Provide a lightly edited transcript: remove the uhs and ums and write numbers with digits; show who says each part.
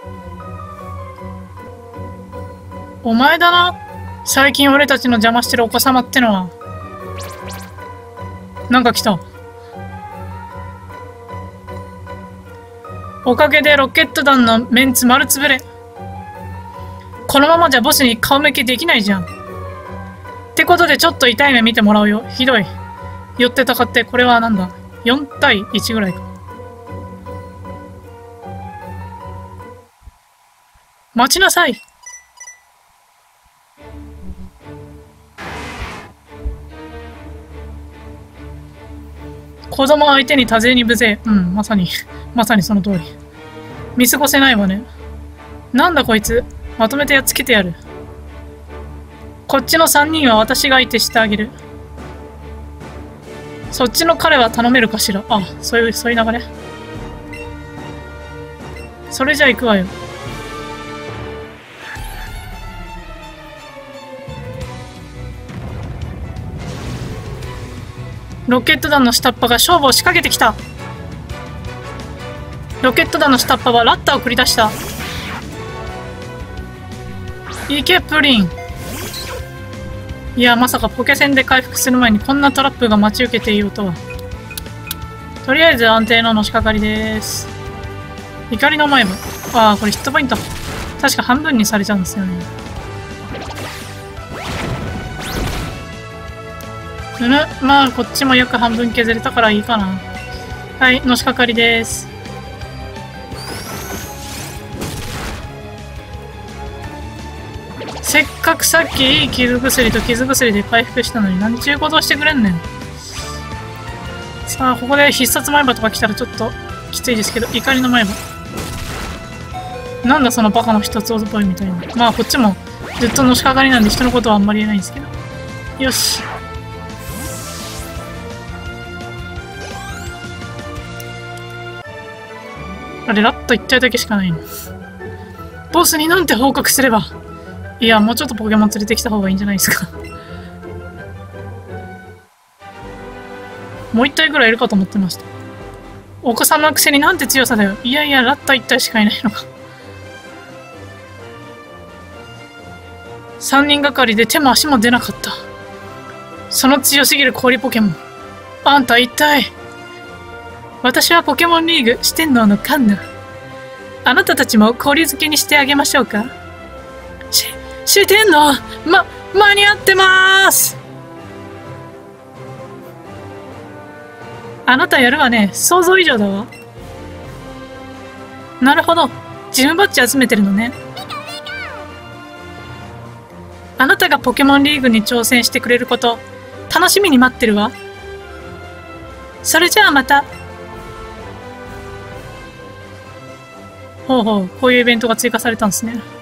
Speaker 1: お前だな。最近俺たちの邪魔してるお子様ってのは。なんか来た。おかげでロケット団のメンツ丸つぶれ。このままじゃボスに顔向けできないじゃん。ってことでちょっと痛い目見てもらうよ。ひどい。寄ってたかって、これはなんだ ?4 対1ぐらいか。待ちなさい。子供相手に多勢に無勢。うん、まさにその通り。見過ごせないわね。なんだこいつ。まとめてやっつけてやる。こっちの3人は私が相手してあげる。そっちの彼は頼めるかしら。あ、そういう流れ。それじゃ行くわよ。ロケット団の下っ端が勝負を仕掛けてきた。ロケット団の下っ端はラッターを繰り出した。いけプリン。いや、まさかポケセンで回復する前にこんなトラップが待ち受けていようとは。とりあえず安定ののしかかりです。怒りの前も。ああ、これヒットポイント。確か半分にされちゃうんですよね。まあ、こっちも約半分削れたからいいかな。はい、のしかかりです。せっかくさっきいい傷薬と傷薬で回復したのに何ちゅうことをしてくれんねん。さあ、ここで必殺前歯とか来たらちょっときついですけど、怒りの前歯。なんだそのバカの一つ覚えみたいな。まあ、こっちもずっとのしかかりなんで人のことはあんまり言えないんですけど。よし。あれ、ラット1体だけしかないの。ボスになんて報告すれば。いや、もうちょっとポケモン連れてきた方がいいんじゃないですか。もう1体ぐらいいるかと思ってました。お子さんのくせになんて強さだよ。いやいや、ラッタ1体しかいないのか。3人がかりで手も足も出なかった。その強すぎる氷ポケモン。あんた一体。私はポケモンリーグ四天王のカンナ。あなたたちも氷漬けにしてあげましょうか。四天王、間に合ってまーす。あなたやるわね。想像以上だわ。なるほど。ジムバッジ集めてるのね。あなたがポケモンリーグに挑戦してくれること、楽しみに待ってるわ。それじゃあまた。ほうほう、こういうイベントが追加されたんですね。